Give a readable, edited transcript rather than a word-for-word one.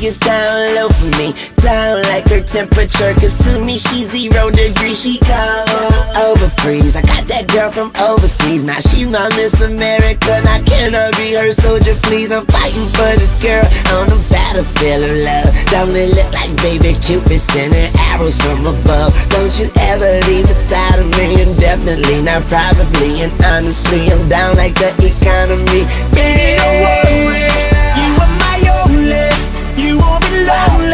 gets down low for me, down like her temperature, cause to me she's 0 degrees, she cold, over freeze. I got that girl from overseas, now she's my Miss America, now can I be her soldier please? I'm fighting for this girl on the battlefield of love. Don't it look like baby Cupid sending arrows from above? Don't you ever leave beside of me, and definitely not probably, and honestly I'm down like the economy. Yeah, you are my only, you won't be lonely.